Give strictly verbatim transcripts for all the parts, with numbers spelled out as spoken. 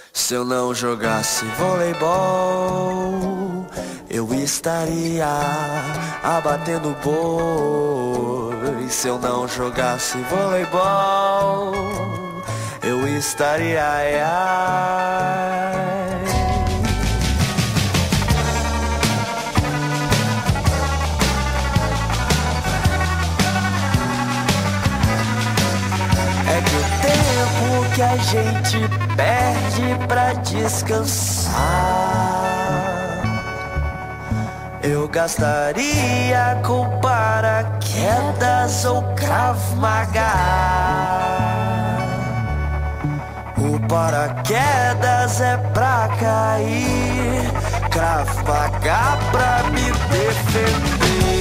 Se eu não jogasse voleibol, eu estaria abatendo boi. Se eu não jogasse voleibol, eu estaria ai, ai. É que o tempo que a gente perde pra descansar, eu gastaria com paraquedas ou Krav Maga. O paraquedas é pra cair, Krav Maga pra me defender.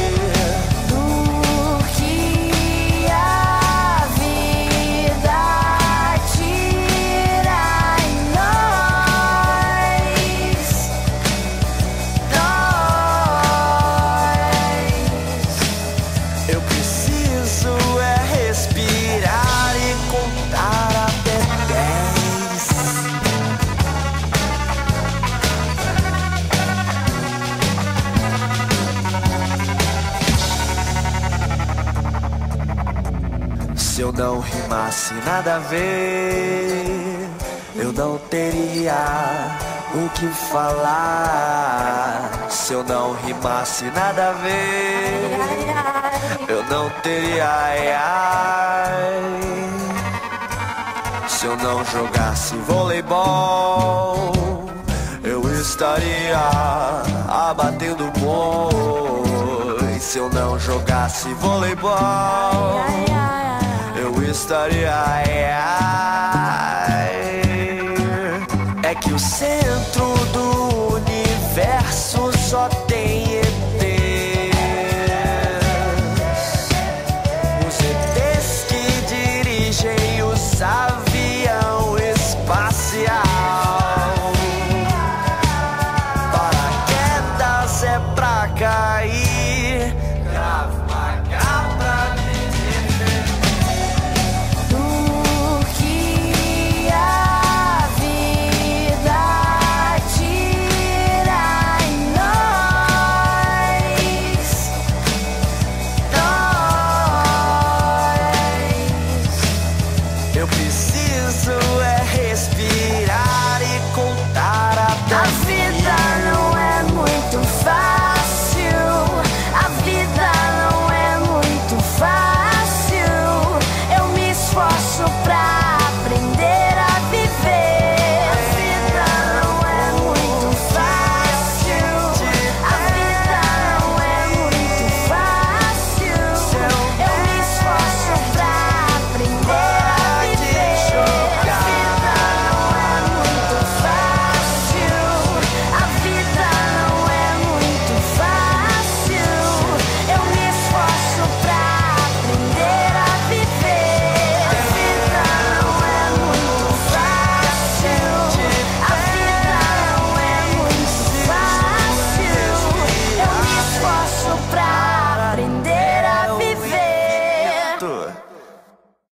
Se eu não rimasse nada a ver, eu não teria o que falar. Se eu não rimasse nada a ver, eu não teria ai, ai. Se eu não jogasse voleibol, eu estaria abatendo boi. Se eu não jogasse voleibol, eu estaria ai, ai. É que o centro do